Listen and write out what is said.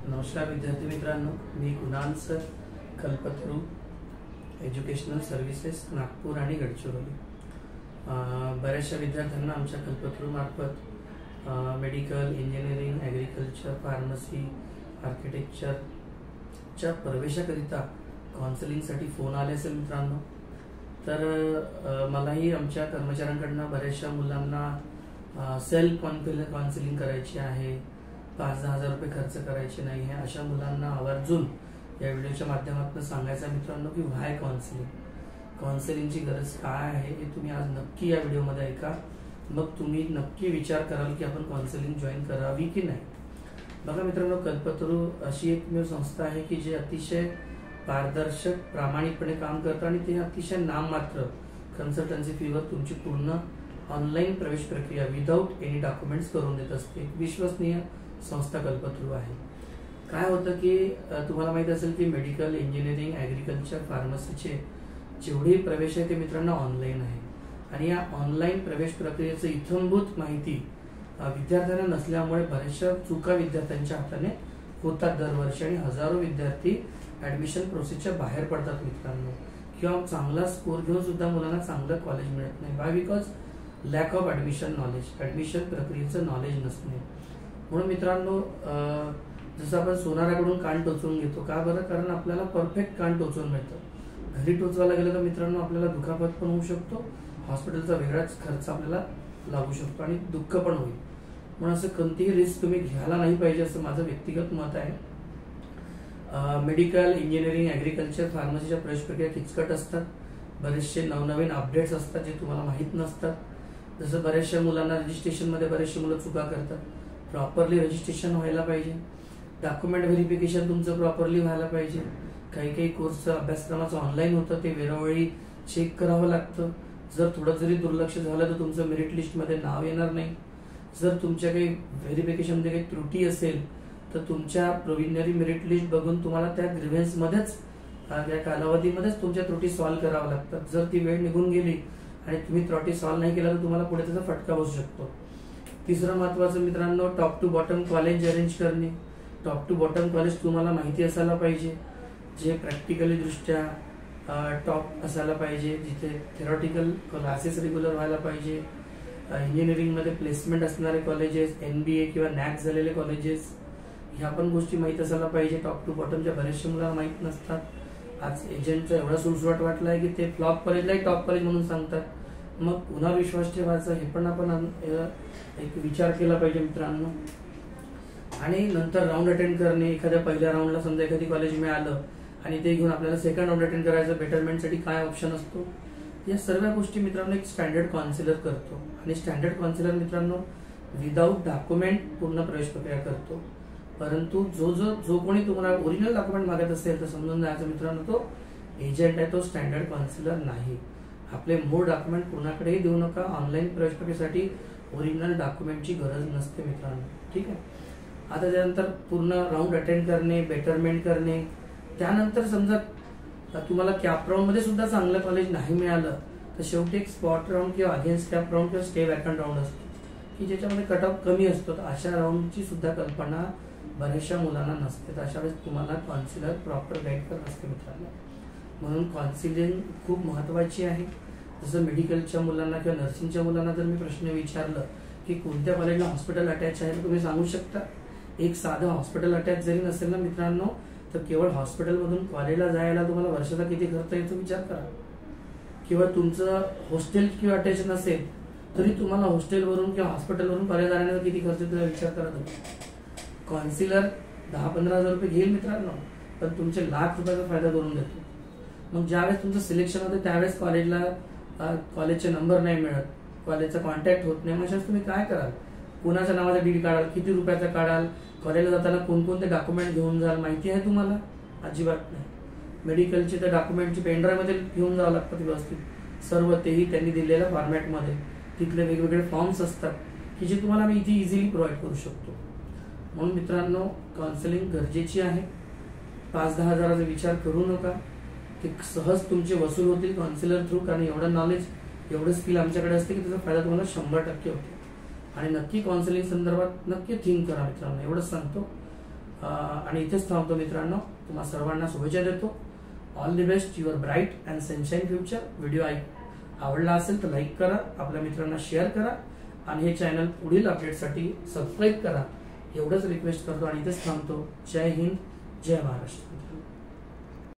नमस्कार विद्यार्थी मित्रांनो, मी Kunal sir, Kalpataru educational services Nagpur आणि गडचिरोली। बऱ्याचशा विद्यार्थ्यांना आमच्या कल्पतरू मार्फत मेडिकल, इंजिनिअरिंग, ॲग्रिकल्चर, फार्मसी, आर्किटेक्चरच्या प्रवेशाकरिता काउन्सिलिंगसाठी फोन आले असेल मित्रांनो। तर मलाही आमच्या कर्मचाऱ्यांकडून बऱ्याचशा मुलांना सेल्फ काउन्सिलिंग करायची आहे, 5-10 हजार रुपये खर्च करायचे नाही आहे, अशा मुलांना आवर्जून या व्हिडिओच्या माध्यमातून सांगायचं मित्रांनो की व्हाय काउन्सिलिंगची गरज काय आहे हे तुम्ही आज नक्की या व्हिडिओमध्ये ऐका। मग तुम्ही नक्की विचार कराल की आपण काउन्सिलिंग जॉईन करावी की नाही। बघा मित्रांनो, कल्पतरू अशी एकमेव संस्था आहे की जे अतिशय पारदर्शक, प्रामाणिकपणे काम करतं आणि ते अतिशय नाममात्र कन्सल्टन्सी फीवर तुमची पूर्ण ऑनलाईन प्रवेश प्रक्रिया विदाउट एनी डॉक्युमेंट्स करून देत असते। विश्वसनीय संस्था कल्पतरू आहे। काय होतं की तुम्हाला माहित असेल की मेडिकल, इंजिनिअरिंग, ॲग्रिकल्चर, फार्मसीचे जेवढे प्रवेश आहे ते मित्रांनो ऑनलाईन आहे आणि या ऑनलाईन प्रवेश प्रक्रियेचं इत्थंभूत माहिती विद्यार्थ्यांना नसल्यामुळे बऱ्याचशा चुका विद्यार्थ्यांच्या हाताने होतात दरवर्षी आणि हजारो विद्यार्थी ऍडमिशन प्रोसेसच्या बाहेर पडतात मित्रांनो, किंवा चांगला स्कोर घेऊन सुद्धा मुलांना चांगलं कॉलेज मिळत नाही। Why? Because lack of admission knowledge, admission प्रक्रियेचं नॉलेज नसणे। म्हणून मित्रांनो, जसं आपण सोनाराकडून कान टोचून घेतो, का बरं? कारण आपल्याला परफेक्ट कान टोचून मिळतं। घरी टोचवायला गेलं तर मित्रांनो आपल्याला दुखापत पण होऊ शकतो, हॉस्पिटलचा वेगळाच खर्च आपल्याला लागू शकतो आणि दुःख पण होईल। म्हणून असं कोणतीही रिस्क तुम्ही घ्यायला नाही पाहिजे असं माझं व्यक्तिगत मत आहे। मेडिकल, इंजिनिअरिंग, ॲग्रिकल्चर, फार्मसीच्या प्रवेश प्रक्रिया किचकट असतात, बरेचसे नवनवीन अपडेट्स असतात जे तुम्हाला माहीत नसतात। जसं बऱ्याचशा मुलांना रजिस्ट्रेशनमध्ये बरेचसे मुलं चुका करतात। प्रॉपरली रजिस्ट्रेशन व्हायला पाहिजे, डॉक्युमेंट व्हेरिफिकेशन तुमचं प्रॉपरली व्हायला पाहिजे। काही कोर्सचं अभ्यासक्रमाचं ऑनलाईन होतं, ते वेळोवेळी चेक करावं लागतं। जर थोडं जरी दुर्लक्ष झालं तर तुमचं मेरिट लिस्टमध्ये नाव येणार नाही। जर तुमच्या काही व्हेरिफिकेशनमध्ये काही त्रुटी असेल तर तुमच्या प्रोव्हिजनरी मेरिट लिस्ट बघून तुम्हाला त्या ग्रीव्हन्समध्येच, त्या कालावधीमध्येच तुमच्या त्रुटी सॉल्व्ह कराव्या लागतात। जर ती वेळ निघून गेली आणि तुम्ही त्रुटी सॉल्व्ह नाही केला तर तुम्हाला पुढे त्याचा फटका बसू शकतो। तिसरं महत्त्वाचं मित्रांनो, top to bottom college arrange करणे। टॉप टू बॉटम कॉलेज तुम्हाला माहिती असायला पाहिजे, जे प्रॅक्टिकली दृष्ट्या टॉप असायला पाहिजे, जिथे थेरॉटिकल क्लासेस रेग्युलर व्हायला पाहिजे, इंजिनिअरिंगमध्ये प्लेसमेंट असणारे कॉलेजेस, MBA किंवा NAC झालेले कॉलेजेस, ह्या पण गोष्टी माहीत असायला पाहिजे। टॉप टू बॉटमच्या बऱ्याचशा मुलांना माहीत नसतात। आज एजंटचा एवढा सुळसुळाट वाटलाय की ते फ्लॉप कॉलेजलाही टॉप कॉलेज म्हणून सांगतात। मग पुन्हा विश्वास ठेवायचा हे पण आपण एक विचार केला पाहिजे मित्रांनो। आणि नंतर राऊंड अटेंड करणे, एखाद्या पहिल्या राऊंडला समजा एखादी कॉलेज मिळालं आणि ते घेऊन आपल्याला सेकंड राऊंड अटेंड करायचं, बेटरमेंटसाठी काय ऑप्शन असतो, या सर्व गोष्टी मित्रांनो एक स्टँडर्ड काउन्सिलर करतो। आणि स्टँडर्ड काउन्सिलर मित्रांनो विदाऊट डॉक्युमेंट पूर्ण प्रवेश प्रक्रिया करतो। परंतु जो कोणी तुम्हाला ओरिजिनल डॉक्युमेंट मागत असेल तर समजून जायचं मित्रांनो तो एजंट आहे, तो स्टँडर्ड काउन्सिलर नाही। आपले मूळ डॉक्युमेंट कुणाकडेही देऊ नका। ऑनलाईन प्रवेश प्रक्रियेसाठी ओरिजिनल डॉक्युमेंटची गरज नसते मित्रांनो, ठीक आहे। आता त्यानंतर पूर्ण राऊंड अटेंड करणे, बेटरमेंट करणे, त्यानंतर समजा तुम्हाला कॅप राऊंड मध्ये सुद्धा चांगलं कॉलेज नाही मिळालं तर शेवटी एक स्पॉट राऊंड किंवा अगेन्स्ट कॅप राऊंड किंवा स्टे वॅकंट राऊंड असतो की ज्याच्यामध्ये कट ऑफ कमी असतो। तर अशा राऊंडची सुद्धा कल्पना बऱ्याचशा मुलांना नसते। तर अशा वेळेस तुम्हाला काउन्सिलर प्रॉपर गाईड करत असते मित्रांनो। म्हणून काउन्सिलिंग खूप महत्वाची आहे। जसं मेडिकलच्या मुलांना किंवा नर्सिंगच्या मुलांना जर मी प्रश्न विचारलं की कोणत्या कॉलेजला हॉस्पिटल अटॅच आहे तर तुम्ही सांगू शकता। एक साधं हॉस्पिटल अटॅच जरी नसेल ना मित्रांनो तर केवळ हॉस्पिटलमधून कॉलेजला जायला तुम्हाला वर्षाचा किती खर्च येतो विचार करा। किंवा तुमचं हॉस्टेल किंवा अटॅच नसेल तरी तुम्हाला हॉस्टेलवरून किंवा हॉस्पिटलवरून कॉलेज जाण्याचा किती खर्च येतो विचार करा तुम्ही। काउन्सिलर 10-15 हजार रुपये घेईल मित्रांनो, पण तुमचे लाख रुपयाचा फायदा करून देतो। मग ज्यावेळेस तुमचं सिलेक्शन होतं त्यावेळेस कॉलेजचे नंबर नाही मिळत, कॉलेजचा कॉन्टॅक्ट होत नाही, मग तुम्ही काय कराल? कुणाच्या नावाचा डीड काढाल, किती रुपयाचा काढाल, कॉलेजला जाताना कोणकोणते डॉक्युमेंट घेऊन जाल माहिती आहे तुम्हाला? अजिबात नाही। मेडिकलचे तर डॉक्युमेंटची पेनड्राईव्ह मध्ये घेऊन जावं लागतात व्यवस्थित, सर्व तेही त्यांनी दिलेल्या फॉर्मॅटमध्ये। तिथले वेगवेगळे फॉर्म्स असतात की जे तुम्हाला मी इथे इझिली प्रोव्हाइड करू शकतो। म्हणून मित्रांनो काउन्सिलिंग गरजेची आहे। 5-10 हजाराचा विचार करू नका, ते सहज तुमचे वसूल होतील काउन्सिलर थ्रू, कारण एवढं नॉलेज, एवढं स्किल आमच्याकडे असते की त्याचा फायदा तुम्हाला 100% होतो। आणि नक्की काउन्सिलिंग संदर्भात नक्की थिंक करा मित्रांनो, एवढंच सांगतो। आणि इथेच थांबतो मित्रांनो. तुम्हा सर्वांना शुभेच्छा देतो. All the best, your bright and sunshine future. Video आवडला असेल तर लाईक करा, आपल्या मित्रांना शेअर करा आणि हे चॅनल पुढील अपडेटसाठी सबस्क्राईब करा एवढंच रिक्वेस्ट करतो आणि इथेच थांबतो. जय हिंद, जय महाराष्ट्र.